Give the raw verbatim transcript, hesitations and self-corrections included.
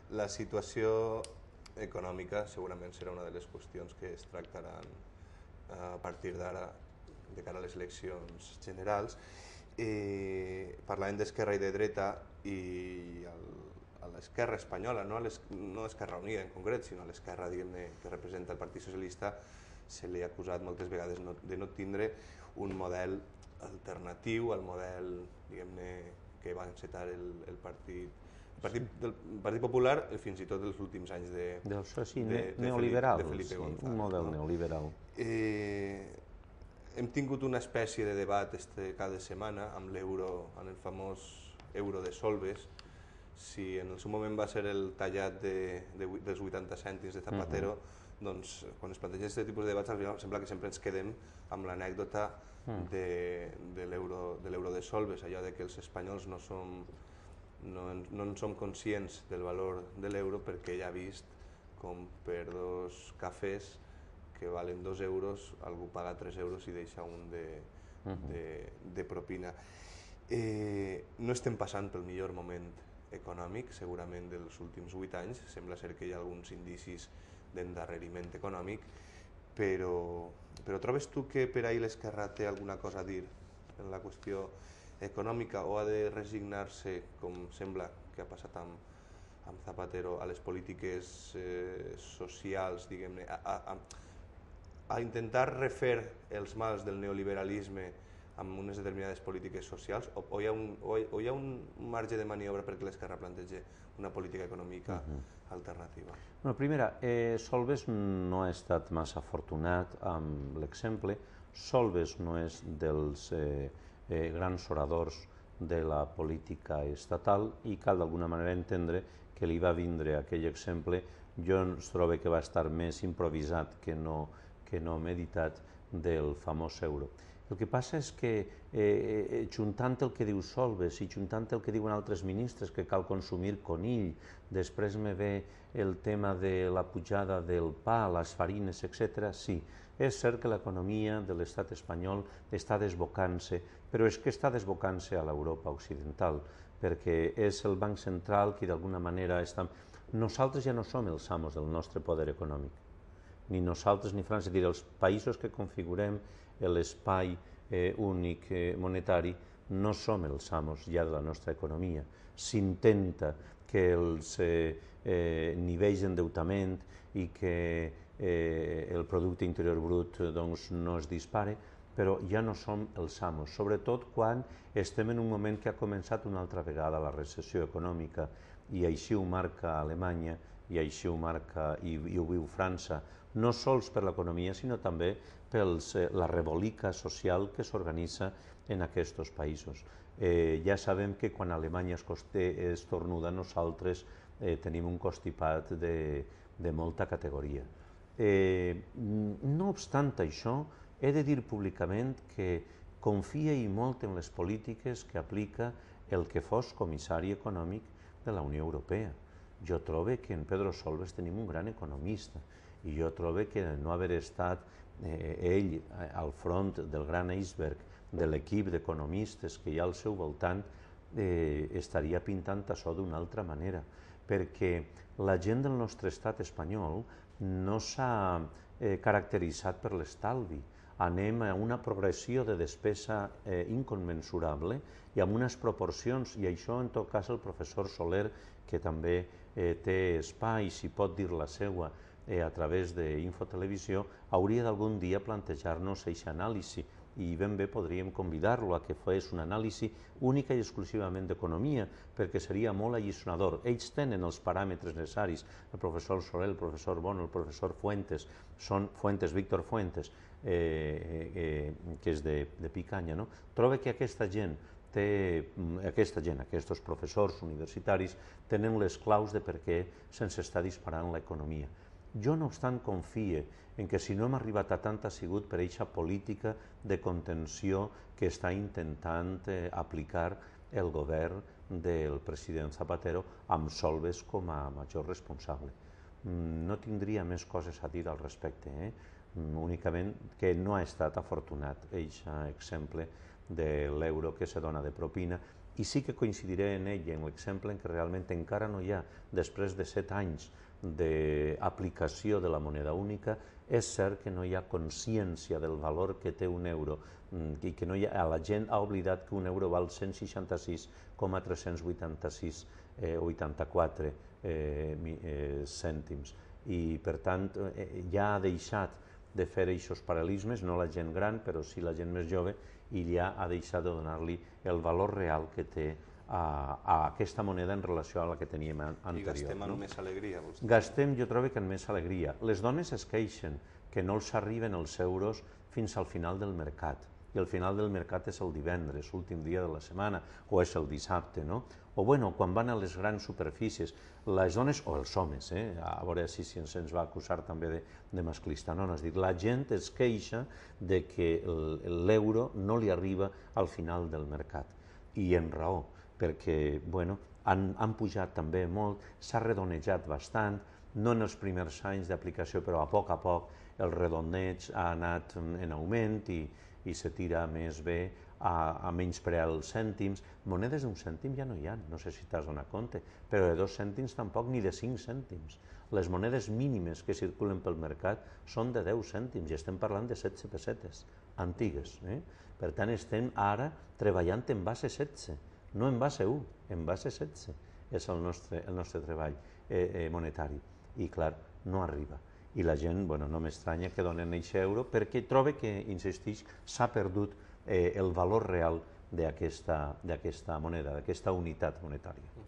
la situació econòmica segurament serà una de les qüestions que es tractaran a partir d'ara de cara a les eleccions generals. Eh, parlàvem d'esquerra i de dreta i el, a l'esquerra espanyola, no a l'Esquerra Unida en concret, sinó a l'esquerra que representa el Partit Socialista, se li ha acusat moltes vegades no, de no tindre un model alternatiu al model que va encetar el, el partit El Partit, del Partit Popular, fins i tot els últims anys de, de, sí, de, de, neoliberal, de Felipe sí, González. Un model no? neoliberal. Eh, hem tingut una espècie de debat este, cada setmana amb l'euro, amb el famós euro de Solbes, si en el seu moment va ser el tallat de, de, dels vuitanta cèntims de Zapatero, uh -huh. doncs quan es planteja aquest tipus de debats al final sembla que sempre ens quedem amb l'anècdota uh -huh. de, de l'euro de Solbes, allò de que els espanyols no som No, no en som conscients del valor de l'euro perquè ja ha vist com per dos cafès que valen dos euros algú paga tres euros i deixa un de, uh -huh. de, de propina. Eh, no estem passant pel millor moment econòmic segurament dels últims vuit anys, sembla ser que hi ha alguns indicis d'endarreriment econòmic, però, però trobes tu que per ahir l'esquerra té alguna cosa a dir en la qüestió econòmica o ha de resignar-se, com sembla que ha passat amb, amb Zapatero, a les polítiques eh, socials, diguem-ne, a, a, a intentar refer els mals del neoliberalisme amb unes determinades polítiques socials, o, o, hi ha un, o, o hi ha un marge de maniobra perquè l'esquerra plantegi una política econòmica uh -huh. alternativa? Bueno, primera, eh, Solbes no ha estat massa afortunat amb l'exemple. Solbes no és dels eh, Eh, grans oradors de la política estatal i cal d'alguna manera entendre que li va vindre aquell exemple. Jo es trobo que va estar més improvisat que no, que no meditat del famós euro. El que passa és que eh, juntant el que diu Solbes i juntant el que diuen altres ministres que cal consumir conill, després me ve el tema de la pujada del pa, les farines, etcètera. Sí, és cert que l'economia de l'estat espanyol està desbocant-se, però és que està desbocant-se a l'Europa occidental, perquè és el Banc Central que d'alguna manera està... Nosaltres ja no som els amos del nostre poder econòmic, ni nosaltres ni França, és a dir, els països que configurem l'espai eh, únic eh, monetari no som els amos ja de la nostra economia. S'intenta que els eh, eh, nivells d'endeutament i que eh, el producte interior brut doncs, no es dispare, però ja no som els amos, sobretot quan estem en un moment que ha començat una altra vegada la recessió econòmica i així ho marca Alemanya i així ho marca i, i ho viu França, no sols per l'economia sinó també per eh, la rebolica social que s'organitza en aquests països. Eh, ja sabem que quan Alemanya es, coste, es tornuda nosaltres eh, tenim un constipat de, de molta categoria. Eh, no obstant això, he de dir públicament que confia i molt en les polítiques que aplica el que fos comissari econòmic de la Unió Europea. Jo trobo que en Pedro Solbes tenim un gran economista i jo trobo que no haver estat eh, ell al front del gran iceberg de l'equip d'economistes que hi ha al seu voltant eh, estaria pintant això d'una altra manera, perquè la gent del nostre estat espanyol no s'ha eh, caracteritzat per l'estalvi. Anem a una progressió de despesa eh, inconmensurable i amb unes proporcions, i això en tot cas el professor Soler, que també eh, té espai, si pot dir la seua eh, a través d'Infotelevisió, hauria d'algun dia plantejar-nos aquesta anàlisi i ben bé podríem convidar-lo a que fes una anàlisi única i exclusivament d'economia, perquè seria molt alliçonador. Ells tenen els paràmetres necessaris, el professor Soler, el professor Bono, el professor Fuentes, són Fuentes, Víctor Fuentes, eh, eh, que és de, de Picanya, no? Troba que aquesta gent té, aquesta gent, aquests professors universitaris, tenen les claus de per què se'ns està disparant l'economia. Jo, no obstant, confie en que si no hem arribat a tant ha sigut per aquesta política de contenció que està intentant eh, aplicar el govern del president Zapatero amb Solbes com a major responsable. No tindria més coses a dir al respecte, eh? Únicament que no ha estat afortunat aquest exemple de l'euro que se dona de propina I sí que coincidiré en ell, en l'exemple en què realment encara no hi ha, després de set anys d'aplicació de la moneda única, és cert que no hi ha consciència del valor que té un euro i que no hi ha, la gent ha oblidat que un euro val cent seixanta-sis coma tres-cents vuitanta-sis o vuitanta-quatre cèntims i per tant ja ha deixat de fer aquests paral·lelismes, no la gent gran però sí la gent més jove, i ja ha deixat de donar-li el valor real que té a, a aquesta moneda en relació a la que teníem anterior. I gastem amb més alegria? Gastem, jo trobo que amb més alegria. Les dones es queixen que no els arriben els euros fins al final del mercat, i el final del mercat és el divendres, l'últim dia de la setmana, o és el dissabte, no? O bueno, quan van a les grans superfícies, les dones, o els homes, eh? A veure si se'ns va acusar també de, de masclista, no, no, és dir, la gent es queixa de que l'euro no li arriba al final del mercat, i en raó, perquè, bueno, han, han pujat també molt, s'ha redonejat bastant, no en els primers anys d'aplicació, però a poc a poc el redondeig ha anat en augment i, i se tira més bé a, a menysprear els cèntims. Monedes d'un cèntim ja no hi ha, no sé si t'has donat compte, però de dos cèntims tampoc, ni de cinc cèntims. Les monedes mínimes que circulen pel mercat són de deu cèntims i estem parlant de setze pessetes antigues. Eh? Per tant, estem ara treballant en base setze, no en base u, en base setze és el nostre, el nostre treball eh, eh, monetari. I clar, no arriba. I la gent, bueno, no m'estranya que donen aquest euro perquè troba que, insistix, s'ha perdut eh, el valor real d'aquesta moneda, d'aquesta unitat monetària.